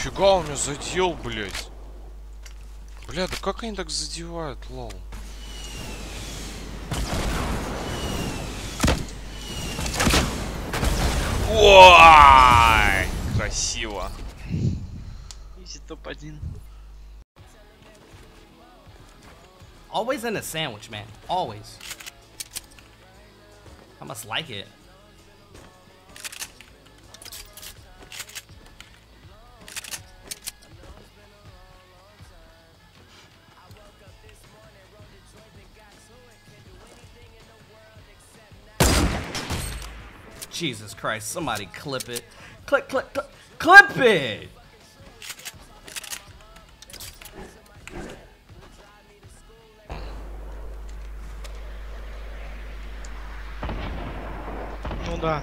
Нифига он меня задел, блядь. Бля, да как они так задевают, лол? Ой, красиво. Изи топ-1. Always in a sandwich, man. Always. I must like it. Jesus Christ, somebody clip it. Clip, clip, clip, clip it! Ну да.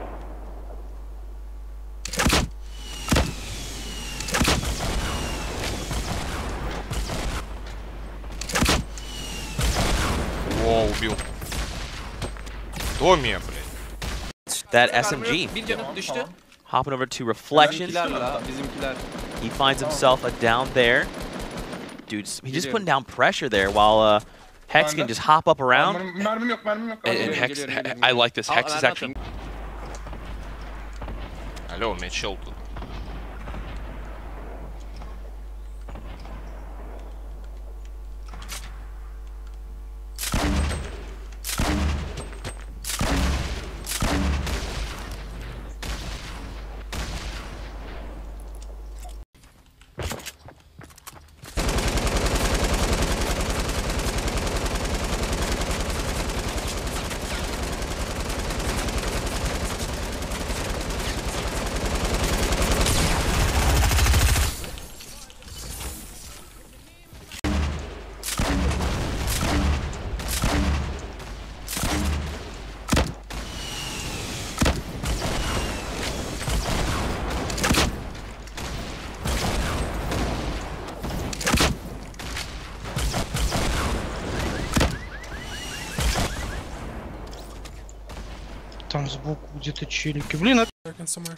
О, убил. Кто меня, блядь? That SMG. Bir canı düştü. Hopping over to Reflections. Bizimkiler. He finds himself a down there. Dude, he's just putting down pressure there while Hex can just hop up around. Mermim yok, mermim yok. And Hex, I like this. Hex is actually. Алло, у меня чел тут. Там сбоку где-то челики. Блин, а... Somewhere.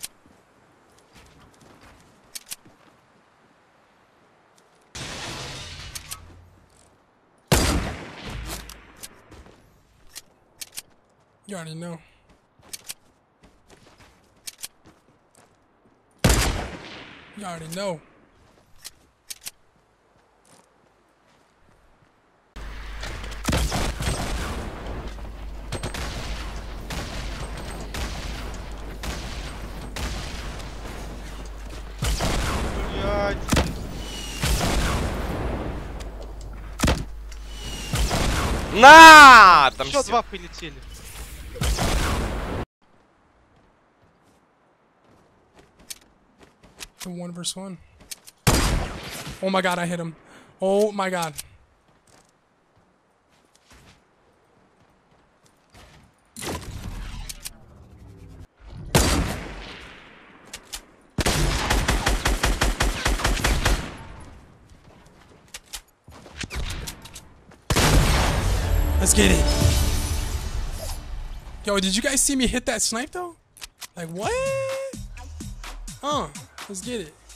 You already know. You already know. Блядь. На! Там Еще два прилетели. The 1v1. Oh my god, I hit him. Oh my god. Let's get it. Yo, did you guys see me hit that snipe though? Like what? Let's get it.